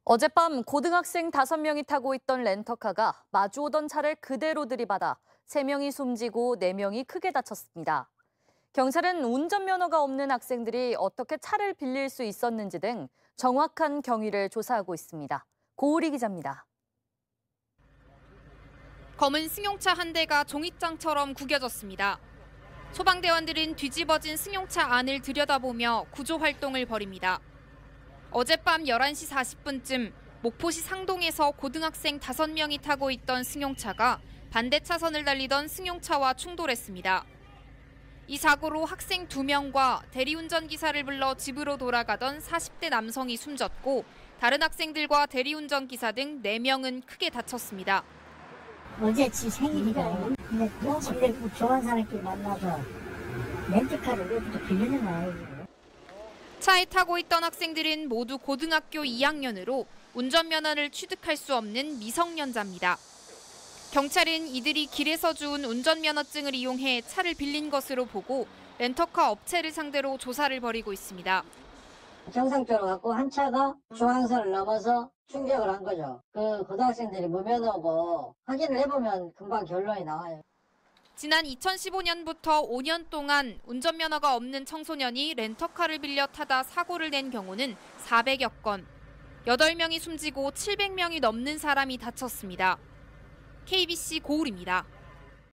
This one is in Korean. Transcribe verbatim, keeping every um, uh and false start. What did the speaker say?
어젯밤 고등학생 다섯 명이 타고 있던 렌터카가 마주오던 차를 그대로 들이받아 세 명이 숨지고 네 명이 크게 다쳤습니다. 경찰은 운전면허가 없는 학생들이 어떻게 차를 빌릴 수 있었는지 등 정확한 경위를 조사하고 있습니다. 고우리 기자입니다. 검은 승용차 한 대가 종잇장처럼 구겨졌습니다. 소방대원들은 뒤집어진 승용차 안을 들여다보며 구조 활동을 벌입니다. 어젯밤 열한 시 사십 분쯤 목포시 상동에서 고등학생 다섯 명이 타고 있던 승용차가 반대 차선을 달리던 승용차와 충돌했습니다. 이 사고로 학생 두 명과 대리운전 기사를 불러 집으로 돌아가던 사십 대 남성이 숨졌고 다른 학생들과 대리운전 기사 등 네 명은 크게 다쳤습니다. 어제 지 생일이라 근데 집에 좋아하는 사람끼리 만나서 렌트카를 왜부터 빌리는 거야. 차에 타고 있던 학생들은 모두 고등학교 이 학년으로 운전면허를 취득할 수 없는 미성년자입니다. 경찰은 이들이 길에서 주운 운전면허증을 이용해 차를 빌린 것으로 보고 렌터카 업체를 상대로 조사를 벌이고 있습니다. 정상적으로 갖고 한 차가 중앙선을 넘어서 충격을 한 거죠. 그 고등학생들이 무면허고 확인을 해보면 금방 결론이 나와요. 지난 이천십오 년부터 오 년 동안 운전면허가 없는 청소년이 렌터카를 빌려 타다 사고를 낸 경우는 사백여 건, 여덟 명이 숨지고 칠백 명이 넘는 사람이 다쳤습니다. 케이비씨 고울입니다.